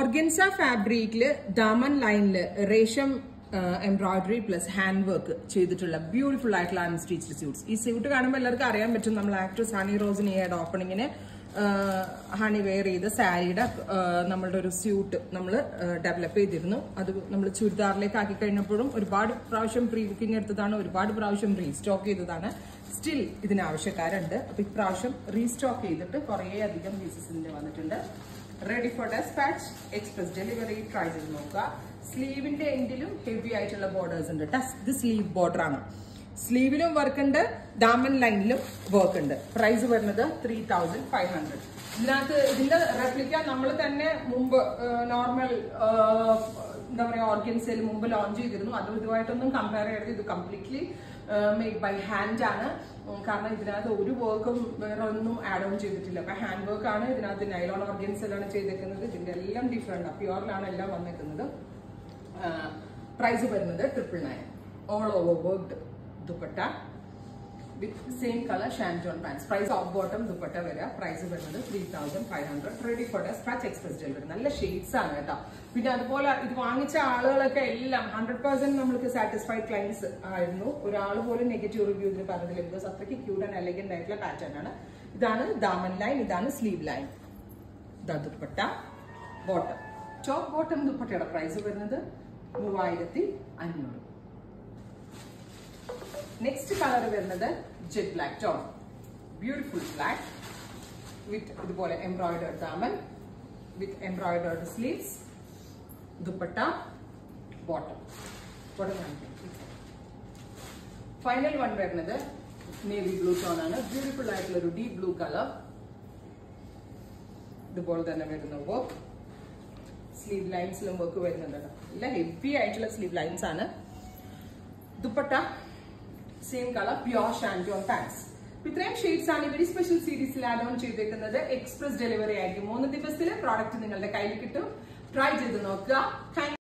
Organza ഫാബ്രിക്കില് ദാമൻ ലൈനില് റേഷം എംബ്രോയിഡറി പ്ലസ് ഹാൻഡ് വർക്ക് ചെയ്തിട്ടുള്ള ബ്യൂട്ടിഫുൾ ആയിട്ടുള്ള അൺസ്റ്റിച്ച്ഡ് സ്യൂട്ട്സ്. ഈ സ്യൂട്ട് കാണുമ്പോൾ എല്ലാവർക്കും അറിയാൻ പറ്റും നമ്മൾ ആക്ട്രസ് ഹണി റോസിനിയുടെ ഓപ്പണിങ്ങിന് ഹണി വെയർ ചെയ്ത സാരിയുടെ നമ്മളുടെ ഒരു സ്യൂട്ട് നമ്മൾ ഡെവലപ്പ് ചെയ്തിരുന്നു. അത് നമ്മൾ ചുരിദാറിലേക്ക് ആക്കി കഴിഞ്ഞപ്പോഴും ഒരുപാട് പ്രാവശ്യം പ്രീ ബുക്കിംഗ് എടുത്തതാണ്, ഒരുപാട് പ്രാവശ്യം റീസ്റ്റോക്ക് ചെയ്തതാണ്. സ്റ്റിൽ ഇതിന് ആവശ്യക്കാരുണ്ട്. അപ്പൊ ഇപ്രാവശ്യം റീസ്റ്റോക്ക് ചെയ്തിട്ട് കുറേ അധികം പീസസിന്റെ വന്നിട്ടുണ്ട്. Ready for despatch, express delivery. Try ചെയ്ത് നോക്കുക. സ്ലീവിന്റെ എൻഡിലും ഹെവി ആയിട്ടുള്ള ബോർഡേഴ്സ് ഉണ്ട്. ഇത് സ്ലീവ് ബോർഡർ ആണ്. സ്ലീവിലും വർക്ക് ഉണ്ട്, ദാമൻ ലൈനിലും വർക്ക് ഉണ്ട്. പ്രൈസ് വരുന്നത് 3500. ഇതിനകത്ത് ഇതിന്റെ റെപ്ലിക്ക നമ്മൾ തന്നെ മുമ്പ് നോർമൽ എന്താ പറയാ ഓർഗൻസയിൽ മുമ്പ് ലോഞ്ച് ചെയ്തിരുന്നു. അതും ഇതുമായിട്ടൊന്നും കമ്പയർ ചെയ്യരുത്. ഇത് കംപ്ലീറ്റ്ലി മെയ്ഡ് ബൈ ഹാൻഡ് ആണ്. കാരണം ഇതിനകത്ത് ഒരു വർക്കും വേറെ ഒന്നും ആഡ് ഓൺ ചെയ്തിട്ടില്ല. അപ്പൊ ഹാൻഡ് വർക്ക് ആണ്. ഇതിനകത്ത് നൈലോൺ ഓർഗൻസിലാണ് ചെയ്തേക്കുന്നത്. ഇതിന്റെ എല്ലാം ഡിഫറെന്റ്, പ്യുവറിലാണ് എല്ലാം വന്നേക്കുന്നത്. പ്രൈസ് വരുന്നത് 999. All over worked dupatta with same colour ഷാൻജോൺ pants. Price of bottom dupatta വരിക. പ്രൈസ് വരുന്നത് 3500. Ready for despatch, express delivery. നല്ല ഷെയ്ഡ്സ് ആണ് കേട്ടോ. പിന്നെ അതുപോലെ ഇത് വാങ്ങിച്ച ആളുകളൊക്കെ എല്ലാം 100% നമ്മൾക്ക് സാറ്റിസ്ഫൈഡ് ക്ലയൻസ് ആയിരുന്നു. ഒരാൾ പോലും നെഗറ്റീവ് റിവ്യൂ ഇതിന് പറഞ്ഞില്ല. ബിക്കോസ് അത്രയ്ക്ക് ക്യൂട്ട് ആൻഡ് എലഗന്റ് ആയിട്ടുള്ള പാറ്റേൺ ആണ്. ഇതാണ് ദാമൻ ലൈൻ, ഇതാണ് സ്ലീവ് ലൈൻ. ഇതാ ദുപ്പട്ട ബോട്ടം. ടോപ്പ് ബോട്ടം ദുപ്പട്ടയുടെ പ്രൈസ് വരുന്നത് 3500. നെക്സ്റ്റ് കളർ വരുന്നത് jet black tone. Beautiful black with ഇതുപോലെ എംബ്രോയിഡേർഡ് ദാമൻ with embroidered sleeves. Dupatta bottom. Final one വരുന്നത് നേവി ബ്ലൂ ടോൺ ആണ്. ബ്യൂട്ടിഫുൾ ആയിട്ടുള്ള ഒരു ഡീപ് ബ്ലൂ കളർ. ഇതുപോലെ തന്നെ വരുന്ന വർക്ക്. സ്ലീവ് ലൈൻസിലും വർക്ക് വരുന്നുണ്ട്. എല്ലാം ഹെവി ആയിട്ടുള്ള സ്ലീവ് ലൈൻസ് ആണ്. ദുപ്പട്ട സെയിം കളർ, പ്യുവർ ഷാൻജോൺ പാൻസ്. ഇത്രയും ഷെയ്ഡ്സ് ആണ് ഇവര് സ്പെഷ്യൽ സീരീസിൽ ആഡ് ഓൺ ചെയ്തേക്കുന്നത്. എക്സ്പ്രസ് ഡെലിവറി ആയിരിക്കും. 3 ദിവസത്തിൽ പ്രോഡക്റ്റ് നിങ്ങളുടെ കയ്യിൽ കിട്ടും. ട്രൈ ചെയ്ത് നോക്കുക.